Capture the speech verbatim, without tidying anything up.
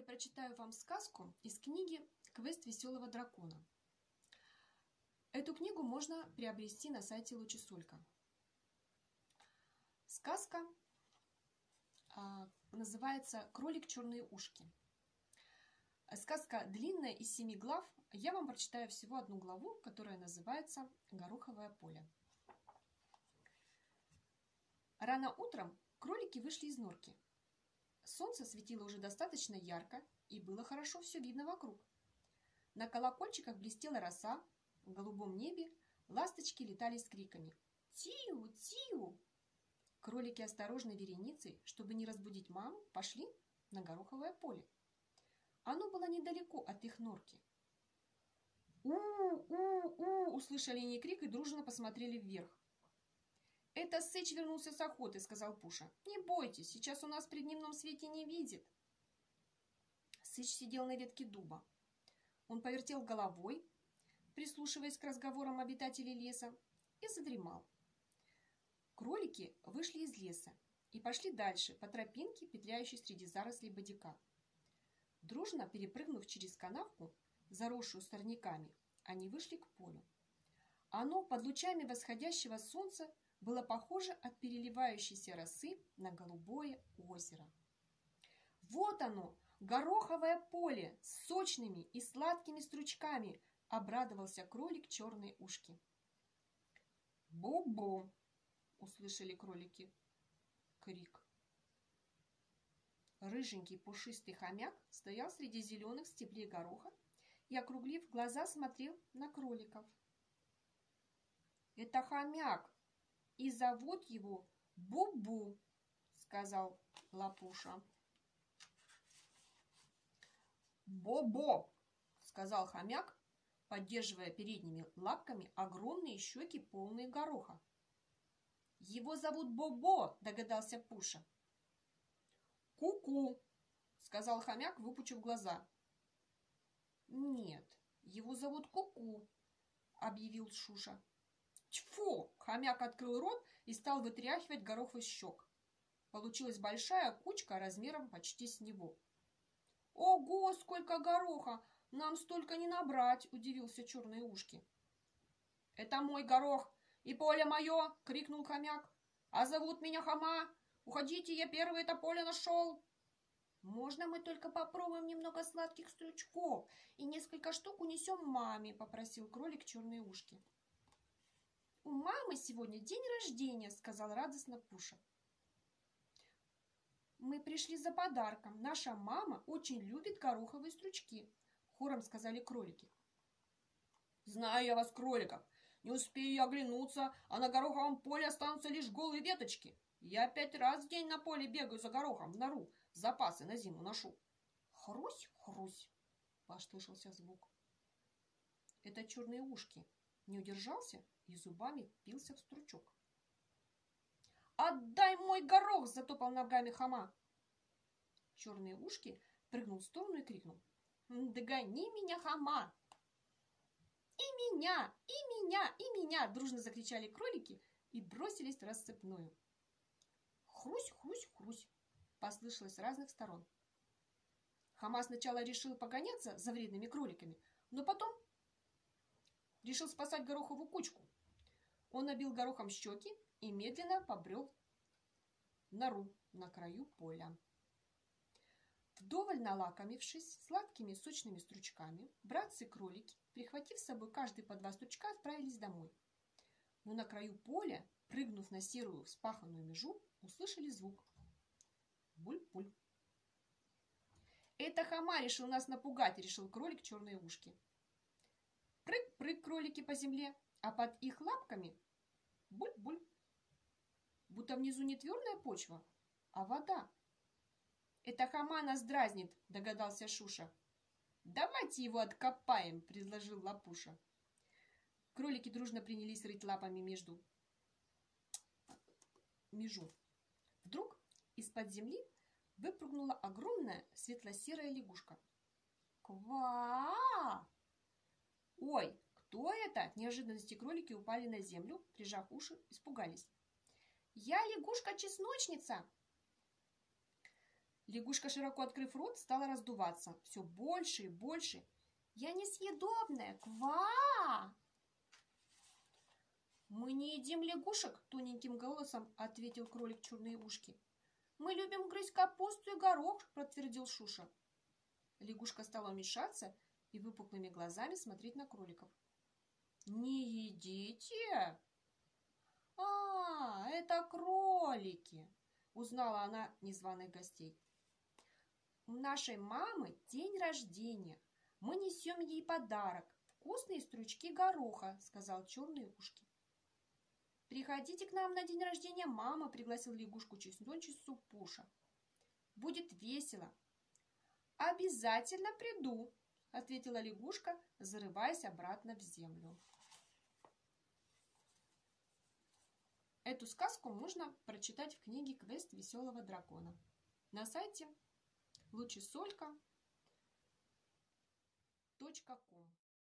прочитаю вам сказку из книги «Квест веселого дракона». Эту книгу можно приобрести на сайте Лучесулька. Сказка а, называется «Кролик черные ушки». Сказка длинная, из семи глав. Я вам прочитаю всего одну главу, которая называется «Гороховое поле». Рано утром кролики вышли из норки. Солнце светило уже достаточно ярко, и было хорошо все видно вокруг. На колокольчиках блестела роса, в голубом небе ласточки летали с криками «Тиу! Тиу!». Кролики осторожной вереницей, чтобы не разбудить маму, пошли на гороховое поле. Оно было недалеко от их норки. «У-у-у!» услышали они крик и дружно посмотрели вверх. «Это Сыч вернулся с охоты», — сказал Пуша. «Не бойтесь, сейчас у нас при дневном свете не видит». Сыч сидел на ветке дуба. Он повертел головой, прислушиваясь к разговорам обитателей леса, и задремал. Кролики вышли из леса и пошли дальше по тропинке, петляющей среди зарослей бодяка. Дружно перепрыгнув через канавку, заросшую сорняками, они вышли к полю. Оно под лучами восходящего солнца было похоже от переливающейся росы на голубое озеро. «Вот оно, гороховое поле с сочными и сладкими стручками!» — обрадовался кролик черные ушки. «Бу-бу!» — услышали кролики крик. Рыженький пушистый хомяк стоял среди зеленых стеблей гороха и, округлив глаза, смотрел на кроликов. «Это хомяк, и зовут его Бу-бу», — сказал Лапуша. «Бо-бо», — сказал хомяк, поддерживая передними лапками огромные щеки, полные гороха. «Его зовут Бо-бо», — догадался Пуша. «Ку-ку», — сказал хомяк, выпучив глаза. «Нет, его зовут Ку-ку», — объявил Шуша. «Тьфу!» — хомяк открыл рот и стал вытряхивать горох из щек. Получилась большая кучка размером почти с него. «Ого, сколько гороха! Нам столько не набрать!» — удивился черные ушки. «Это мой горох, и поле мое!» — крикнул хомяк. «А зовут меня Хома! Уходите, я первый это поле нашел!» «Можно мы только попробуем немного сладких стручков и несколько штук унесем маме?» — попросил кролик черные ушки. «У мамы сегодня день рождения», — сказал радостно Пуша. «Мы пришли за подарком. Наша мама очень любит гороховые стручки», — хором сказали кролики. «Знаю я вас, кроликов. Не успею я оглянуться, а на гороховом поле останутся лишь голые веточки. Я пять раз в день на поле бегаю за горохом в нору, запасы на зиму ношу». «Хрусь, хрусь», — послышался звук. Это черные ушки не удержался и зубами впился в стручок. «Отдай мой горох!» — затопал ногами Хома. Черные ушки прыгнул в сторону и крикнул: «Догони меня, Хома!» «И меня! И меня! И меня!» — дружно закричали кролики и бросились в рассыпную. «Хрусь, хрусь, хрусь!» — послышалось с разных сторон. Хома сначала решил погоняться за вредными кроликами, но потом решил спасать гороховую кучку. Он набил горохом щеки и медленно побрел в нору на краю поля. Вдоволь налакомившись сладкими сочными стручками, братцы-кролики, прихватив с собой каждый по два стручка, отправились домой. Но на краю поля, прыгнув на серую вспаханную межу, услышали звук. Буль-пуль. «Это Хома решил нас напугать», — решил кролик черные ушки. Прыг-прыг кролики по земле, а под их лапками буль-буль. Будто внизу не твердая почва, а вода. «Это Хома нас дразнит», — догадался Шуша. «Давайте его откопаем», — предложил Лапуша. Кролики дружно принялись рыть лапами между межу. Вдруг из-под земли выпрыгнула огромная светло-серая лягушка. «Ква!» «Ой, кто это?» От неожиданности кролики упали на землю, прижав уши, испугались. «Я лягушка-чесночница!» Лягушка, широко открыв рот, стала раздуваться все больше и больше. «Я несъедобная! Ква!» «Мы не едим лягушек», — тоненьким голосом ответил кролик черные ушки. «Мы любим грызть капусту и горох», — подтвердил Шуша. Лягушка стала уменьшаться и выпуклыми глазами смотреть на кроликов. «Не едите?» «А, это кролики!» — узнала она незваных гостей. «У нашей мамы день рождения. Мы несем ей подарок. Вкусные стручки гороха», — сказал черные ушки. «Приходите к нам на день рождения мамы», — пригласил лягушку чесночицу Пуша. «Будет весело». «Обязательно приду», — ответила лягушка, зарываясь обратно в землю. Эту сказку можно прочитать в книге «Квест веселого дракона» на сайте лучесолька точка ком.